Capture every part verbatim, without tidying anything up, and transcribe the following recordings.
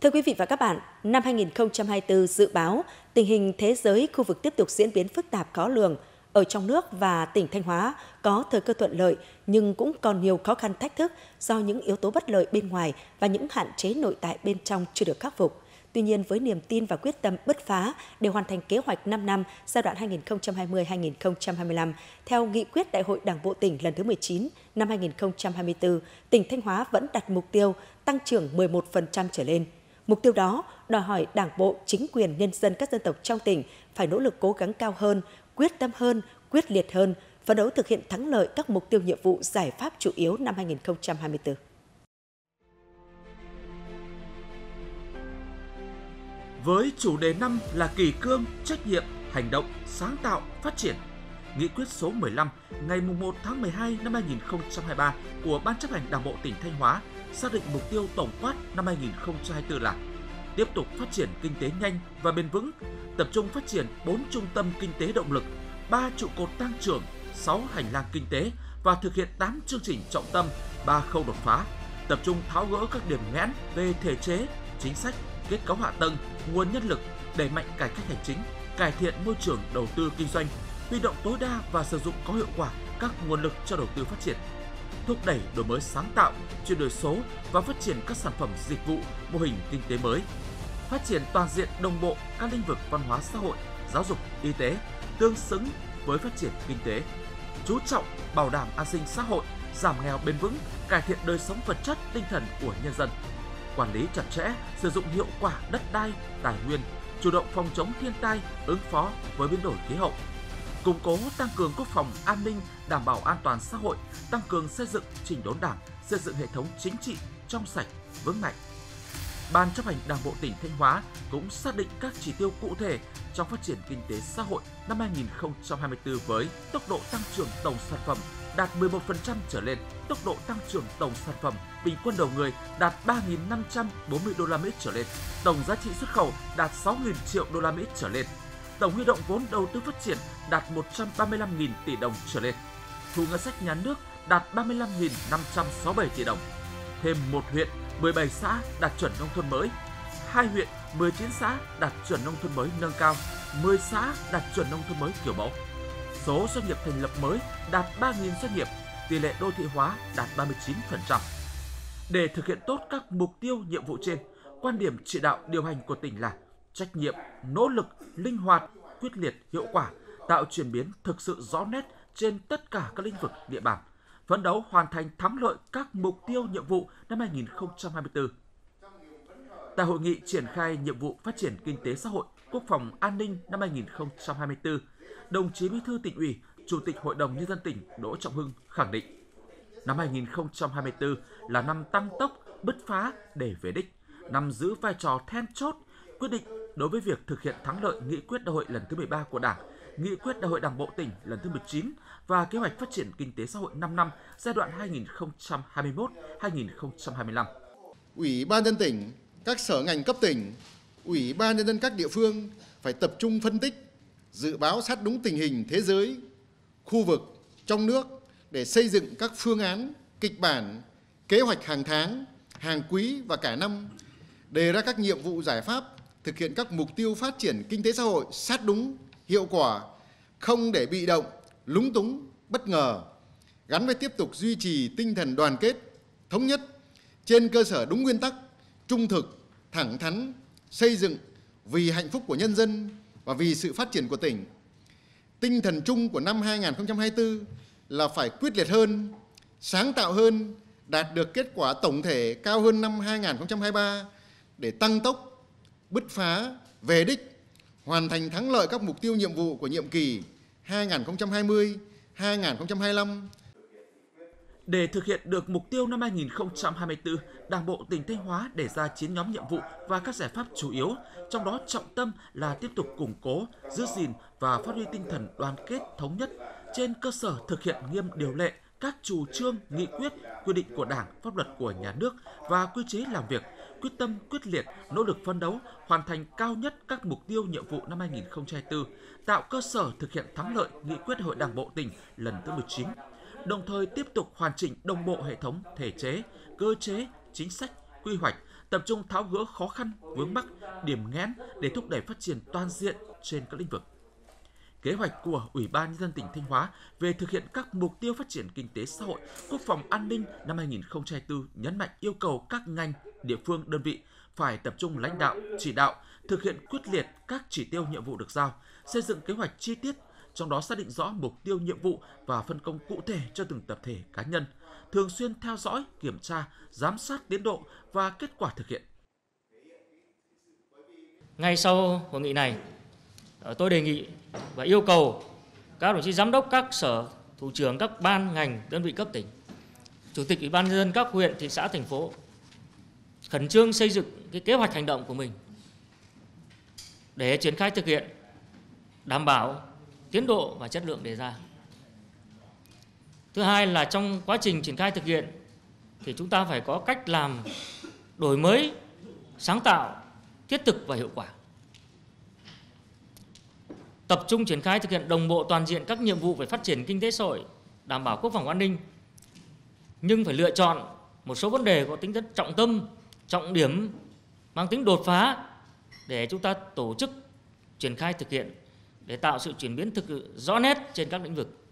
Thưa quý vị và các bạn, năm hai nghìn không trăm hai mươi tư dự báo tình hình thế giới, khu vực tiếp tục diễn biến phức tạp khó lường. Ở trong nước và tỉnh Thanh Hóa có thời cơ thuận lợi nhưng cũng còn nhiều khó khăn thách thức do những yếu tố bất lợi bên ngoài và những hạn chế nội tại bên trong chưa được khắc phục. Tuy nhiên, với niềm tin và quyết tâm bứt phá để hoàn thành kế hoạch năm năm giai đoạn hai nghìn không trăm hai mươi đến hai nghìn không trăm hai mươi lăm, theo nghị quyết Đại hội Đảng bộ tỉnh lần thứ mười chín năm hai nghìn không trăm hai mươi tư, tỉnh Thanh Hóa vẫn đặt mục tiêu tăng trưởng mười một phần trăm trở lên. Mục tiêu đó đòi hỏi Đảng bộ, chính quyền, nhân dân các dân tộc trong tỉnh phải nỗ lực cố gắng cao hơn, quyết tâm hơn, quyết liệt hơn, phấn đấu thực hiện thắng lợi các mục tiêu nhiệm vụ giải pháp chủ yếu năm hai nghìn không trăm hai mươi tư. Với chủ đề năm là kỷ cương, trách nhiệm, hành động, sáng tạo, phát triển, Nghị quyết số mười lăm ngày mùng một tháng mười hai năm hai nghìn không trăm hai mươi ba của Ban chấp hành Đảng bộ tỉnh Thanh Hóa xác định mục tiêu tổng quát năm hai nghìn không trăm hai mươi tư là tiếp tục phát triển kinh tế nhanh và bền vững, tập trung phát triển bốn trung tâm kinh tế động lực, ba trụ cột tăng trưởng, sáu hành lang kinh tế và thực hiện tám chương trình trọng tâm, ba khâu đột phá, tập trung tháo gỡ các điểm nghẽn về thể chế, chính sách, kết cấu hạ tầng, nguồn nhân lực, đẩy mạnh cải cách hành chính, cải thiện môi trường đầu tư kinh doanh, huy động tối đa và sử dụng có hiệu quả các nguồn lực cho đầu tư phát triển, thúc đẩy đổi mới sáng tạo, chuyển đổi số và phát triển các sản phẩm dịch vụ, mô hình kinh tế mới, phát triển toàn diện đồng bộ các lĩnh vực văn hóa xã hội, giáo dục, y tế tương xứng với phát triển kinh tế, chú trọng bảo đảm an sinh xã hội, giảm nghèo bền vững, cải thiện đời sống vật chất tinh thần của nhân dân, quản lý chặt chẽ, sử dụng hiệu quả đất đai, tài nguyên, chủ động phòng chống thiên tai, ứng phó với biến đổi khí hậu, củng cố tăng cường quốc phòng an ninh, đảm bảo an toàn xã hội, tăng cường xây dựng chỉnh đốn Đảng, xây dựng hệ thống chính trị trong sạch, vững mạnh. Ban chấp hành Đảng bộ tỉnh Thanh Hóa cũng xác định các chỉ tiêu cụ thể trong phát triển kinh tế xã hội năm hai nghìn không trăm hai mươi tư với tốc độ tăng trưởng tổng sản phẩm đạt mười một phần trăm trở lên, tốc độ tăng trưởng tổng sản phẩm bình quân đầu người đạt ba nghìn năm trăm bốn mươi đô la Mỹ trở lên, tổng giá trị xuất khẩu đạt sáu nghìn triệu đô la Mỹ trở lên, tổng huy động vốn đầu tư phát triển đạt một trăm ba mươi lăm nghìn tỷ đồng trở lên, thu ngân sách nhà nước đạt ba mươi lăm nghìn năm trăm sáu mươi bảy tỷ đồng, thêm một huyện, mười bảy xã đạt chuẩn nông thôn mới, hai huyện, mười chín xã đạt chuẩn nông thôn mới nâng cao, mười xã đạt chuẩn nông thôn mới kiểu mẫu. Số doanh nghiệp thành lập mới đạt ba nghìn doanh nghiệp, tỷ lệ đô thị hóa đạt ba mươi chín phần trăm. Để thực hiện tốt các mục tiêu nhiệm vụ trên, quan điểm chỉ đạo điều hành của tỉnh là trách nhiệm, nỗ lực, linh hoạt, quyết liệt, hiệu quả, tạo chuyển biến thực sự rõ nét trên tất cả các lĩnh vực địa bàn, phấn đấu hoàn thành thắng lợi các mục tiêu nhiệm vụ năm hai nghìn không trăm hai mươi tư. Tại hội nghị triển khai nhiệm vụ phát triển kinh tế xã hội, quốc phòng an ninh năm hai nghìn không trăm hai mươi tư, đồng chí Bí thư Tỉnh ủy, Chủ tịch Hội đồng Nhân dân tỉnh Đỗ Trọng Hưng khẳng định, năm hai nghìn không trăm hai mươi tư là năm tăng tốc, bứt phá để về đích, năm giữ vai trò then chốt, quyết định đối với việc thực hiện thắng lợi nghị quyết đại hội lần thứ mười ba của Đảng, nghị quyết đại hội Đảng bộ tỉnh lần thứ mười chín và kế hoạch phát triển kinh tế xã hội năm năm giai đoạn hai nghìn không trăm hai mươi mốt đến hai nghìn không trăm hai mươi lăm. Ủy ban nhân dân tỉnh, các sở ngành cấp tỉnh, Ủy ban nhân dân các địa phương phải tập trung phân tích, dự báo sát đúng tình hình thế giới, khu vực, trong nước để xây dựng các phương án, kịch bản, kế hoạch hàng tháng, hàng quý và cả năm, đề ra các nhiệm vụ giải pháp, thực hiện các mục tiêu phát triển kinh tế xã hội sát đúng, hiệu quả, không để bị động, lúng túng, bất ngờ, gắn với tiếp tục duy trì tinh thần đoàn kết, thống nhất, trên cơ sở đúng nguyên tắc, trung thực, thẳng thắn, xây dựng vì hạnh phúc của nhân dân và vì sự phát triển của tỉnh. Tinh thần chung của năm hai nghìn không trăm hai mươi tư là phải quyết liệt hơn, sáng tạo hơn, đạt được kết quả tổng thể cao hơn năm hai nghìn không trăm hai mươi ba để tăng tốc, bứt phá, về đích, hoàn thành thắng lợi các mục tiêu nhiệm vụ của nhiệm kỳ hai nghìn không trăm hai mươi đến hai nghìn không trăm hai mươi lăm. Để thực hiện được mục tiêu năm hai nghìn không trăm hai mươi tư, Đảng bộ tỉnh Thanh Hóa đề ra chín nhóm nhiệm vụ và các giải pháp chủ yếu, trong đó trọng tâm là tiếp tục củng cố, giữ gìn và phát huy tinh thần đoàn kết thống nhất trên cơ sở thực hiện nghiêm điều lệ, các chủ trương, nghị quyết, quy định của Đảng, pháp luật của nhà nước và quy chế làm việc, quyết tâm, quyết liệt, nỗ lực phấn đấu, hoàn thành cao nhất các mục tiêu nhiệm vụ năm hai nghìn không trăm hai mươi tư, tạo cơ sở thực hiện thắng lợi nghị quyết Đại hội Đảng bộ tỉnh lần thứ mười chín. Đồng thời tiếp tục hoàn chỉnh đồng bộ hệ thống thể chế, cơ chế, chính sách, quy hoạch, tập trung tháo gỡ khó khăn, vướng mắc, điểm nghẽn để thúc đẩy phát triển toàn diện trên các lĩnh vực. Kế hoạch của Ủy ban Nhân dân tỉnh Thanh Hóa về thực hiện các mục tiêu phát triển kinh tế xã hội, quốc phòng an ninh năm hai nghìn không trăm hai mươi tư nhấn mạnh yêu cầu các ngành, địa phương, đơn vị phải tập trung lãnh đạo, chỉ đạo, thực hiện quyết liệt các chỉ tiêu nhiệm vụ được giao, xây dựng kế hoạch chi tiết, trong đó xác định rõ mục tiêu nhiệm vụ và phân công cụ thể cho từng tập thể cá nhân, thường xuyên theo dõi, kiểm tra, giám sát tiến độ và kết quả thực hiện. Ngay sau hội nghị này, tôi đề nghị và yêu cầu các đồng chí giám đốc các sở, thủ trưởng các ban ngành, đơn vị cấp tỉnh, chủ tịch Ủy ban Nhân dân các huyện, thị xã, thành phố khẩn trương xây dựng cái kế hoạch hành động của mình để triển khai thực hiện, đảm bảo tiến độ và chất lượng đề ra. Thứ hai là trong quá trình triển khai thực hiện thì chúng ta phải có cách làm đổi mới, sáng tạo, thiết thực và hiệu quả. Tập trung triển khai thực hiện đồng bộ toàn diện các nhiệm vụ về phát triển kinh tế xã hội, đảm bảo quốc phòng an ninh, nhưng phải lựa chọn một số vấn đề có tính chất trọng tâm, trọng điểm, mang tính đột phá để chúng ta tổ chức triển khai thực hiện để tạo sự chuyển biến thực sự rõ nét trên các lĩnh vực.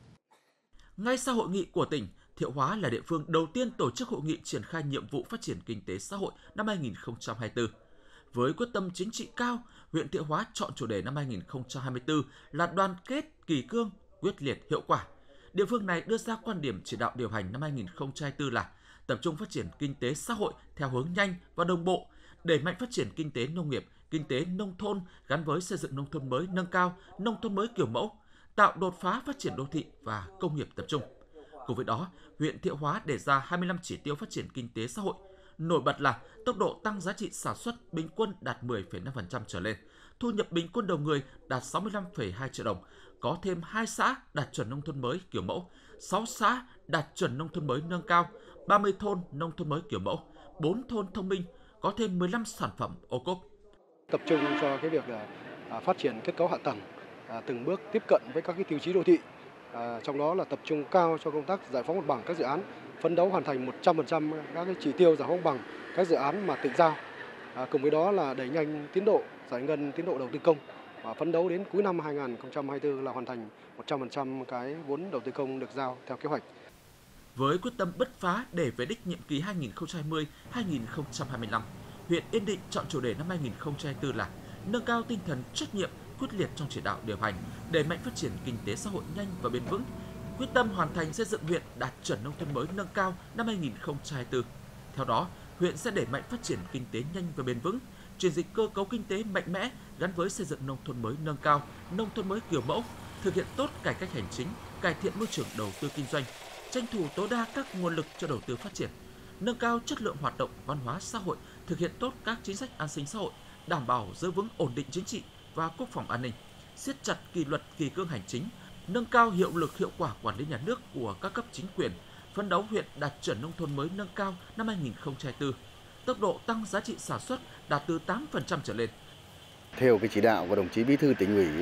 Ngay sau hội nghị của tỉnh, Thiệu Hóa là địa phương đầu tiên tổ chức hội nghị triển khai nhiệm vụ phát triển kinh tế xã hội năm hai nghìn không trăm hai mươi tư. Với quyết tâm chính trị cao, huyện Thiệu Hóa chọn chủ đề năm hai nghìn không trăm hai mươi tư là đoàn kết, kỳ cương, quyết liệt, hiệu quả. Địa phương này đưa ra quan điểm chỉ đạo điều hành năm hai nghìn không trăm hai mươi tư là tập trung phát triển kinh tế xã hội theo hướng nhanh và đồng bộ, đẩy mạnh phát triển kinh tế nông nghiệp, kinh tế nông thôn gắn với xây dựng nông thôn mới nâng cao, nông thôn mới kiểu mẫu, tạo đột phá phát triển đô thị và công nghiệp tập trung. Cùng với đó, huyện Thiệu Hóa đề ra hai mươi lăm chỉ tiêu phát triển kinh tế xã hội. Nổi bật là tốc độ tăng giá trị sản xuất bình quân đạt mười phẩy năm phần trăm trở lên, thu nhập bình quân đầu người đạt sáu mươi lăm phẩy hai triệu đồng, có thêm hai xã đạt chuẩn nông thôn mới kiểu mẫu, sáu xã đạt chuẩn nông thôn mới nâng cao, ba mươi thôn nông thôn mới kiểu mẫu, bốn thôn thông minh, có thêm mười lăm sản phẩm ô cốp. Tập trung cho cái việc là phát triển kết cấu hạ tầng, từng bước tiếp cận với các cái tiêu chí đô thị, trong đó là tập trung cao cho công tác giải phóng mặt bằng các dự án, phấn đấu hoàn thành một trăm phần trăm các cái chỉ tiêu giải phóng mặt bằng các dự án mà tỉnh giao. À, cùng với đó là đẩy nhanh tiến độ giải ngân tiến độ đầu tư công và phấn đấu đến cuối năm hai nghìn không trăm hai mươi tư là hoàn thành một trăm phần trăm cái vốn đầu tư công được giao theo kế hoạch. Với quyết tâm bứt phá để về đích nhiệm kỳ hai nghìn không trăm hai mươi đến hai nghìn không trăm hai mươi lăm, huyện Yên Định chọn chủ đề năm hai nghìn không trăm hai mươi tư là nâng cao tinh thần trách nhiệm, quyết liệt trong chỉ đạo điều hành, đẩy mạnh phát triển kinh tế xã hội nhanh và bền vững, quyết tâm hoàn thành xây dựng huyện đạt chuẩn nông thôn mới nâng cao năm hai nghìn không trăm hai mươi tư. Theo đó, huyện sẽ đẩy mạnh phát triển kinh tế nhanh và bền vững, chuyển dịch cơ cấu kinh tế mạnh mẽ gắn với xây dựng nông thôn mới nâng cao, nông thôn mới kiểu mẫu, thực hiện tốt cải cách hành chính, cải thiện môi trường đầu tư kinh doanh, tranh thủ tối đa các nguồn lực cho đầu tư phát triển, nâng cao chất lượng hoạt động văn hóa xã hội, thực hiện tốt các chính sách an sinh xã hội, đảm bảo giữ vững ổn định chính trị và quốc phòng an ninh, siết chặt kỷ luật kỷ cương hành chính, nâng cao hiệu lực hiệu quả quản lý nhà nước của các cấp chính quyền, phấn đấu huyện đạt chuẩn nông thôn mới nâng cao năm hai nghìn không trăm hai mươi tư, tốc độ tăng giá trị sản xuất đạt từ tám phần trăm trở lên. Theo cái chỉ đạo của đồng chí Bí thư Tỉnh ủy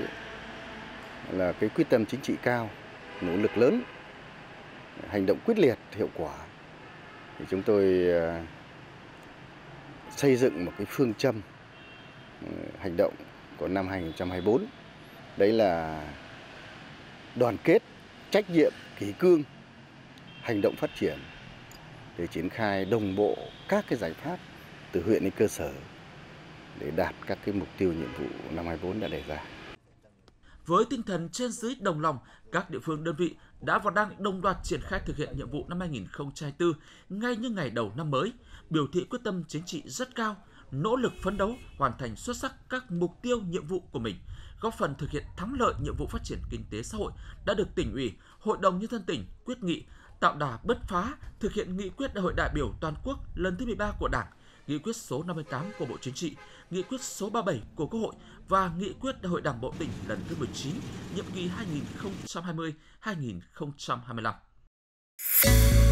là cái quyết tâm chính trị cao, nỗ lực lớn, hành động quyết liệt, hiệu quả, thì chúng tôi xây dựng một cái phương châm hành động của năm hai nghìn không trăm hai mươi tư. Đấy là đoàn kết, trách nhiệm, kỷ cương, hành động phát triển để triển khai đồng bộ các cái giải pháp từ huyện đến cơ sở để đạt các cái mục tiêu nhiệm vụ năm hai nghìn không trăm hai mươi tư đã đề ra. Với tinh thần trên dưới đồng lòng, các địa phương đơn vị đã và đang đồng loạt triển khai thực hiện nhiệm vụ năm hai nghìn không trăm hai mươi tư ngay như ngày đầu năm mới, biểu thị quyết tâm chính trị rất cao, nỗ lực phấn đấu hoàn thành xuất sắc các mục tiêu nhiệm vụ của mình, góp phần thực hiện thắng lợi nhiệm vụ phát triển kinh tế xã hội đã được Tỉnh ủy, Hội đồng Nhân dân tỉnh quyết nghị, tạo đà bứt phá thực hiện nghị quyết Đại hội đại biểu toàn quốc lần thứ mười ba của Đảng, nghị quyết số năm mươi tám của Bộ Chính trị, nghị quyết số ba mươi bảy của Quốc hội và nghị quyết Đại hội Đảng bộ tỉnh lần thứ mười chín, nhiệm kỳ hai nghìn không trăm hai mươi đến hai nghìn không trăm hai mươi lăm.